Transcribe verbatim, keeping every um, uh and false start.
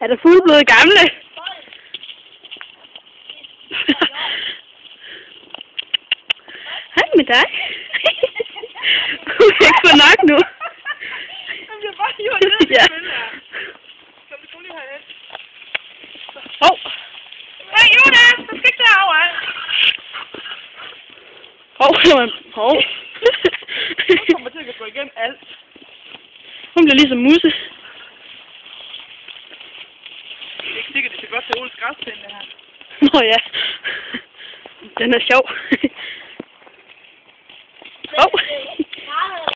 Er der fuldbløde gamle? Hej med dig. Hun kan ikke få nok nu. Jeg bliver bare hivet ned i Ja. spil her. Så vi kunne lige have et. Hov. Hey, Jonas! Du skal ikke derovre. Hov. Hov. Du kommer til at gå igennem alt. Hun bliver ligesom musse. Det er ikke sikkert, det ser godt til Oles græsplæne, det her. Nå ja. Den er sjov. Hov.